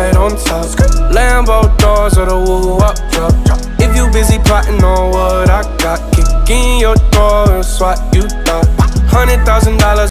right on top. Lambo doors or the woo up drop. If you busy plotting on what I got, kick in your door and swat you thought $100,000